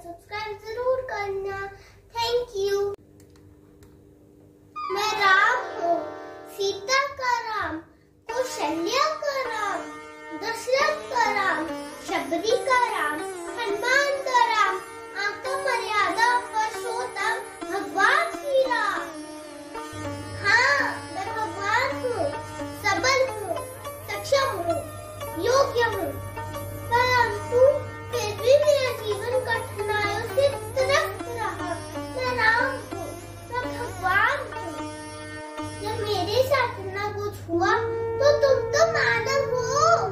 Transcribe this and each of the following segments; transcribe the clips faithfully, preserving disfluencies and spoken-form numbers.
Subscribe जरूर करना। Thank you. मैं राम हूँ, सीता का राम, कौशल्या का राम, दशरथ का राम, शबरी का राम, हनुमान का राम, आका मर्यादा पुरुषोत्तम भगवान श्री राम। हाँ, मैं भगवान हूँ, सबल हूँ, सक्षम हूँ, योग्य हूँ, परंतु फिर भी मेरा जीवन कठिनाइयों से त्रस्त रहा। मैं राम हूँ, मैं भगवान हूँ। जब मेरे साथ इतना कुछ हुआ तो तुम तो मानव हो।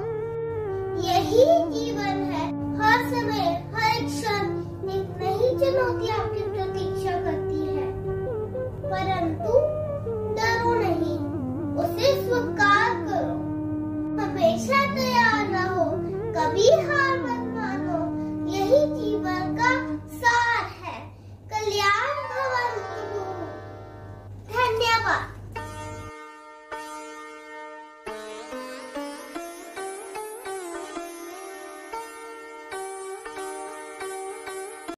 यही जीवन है, हर समय हर एक क्षण नई चुनौतियां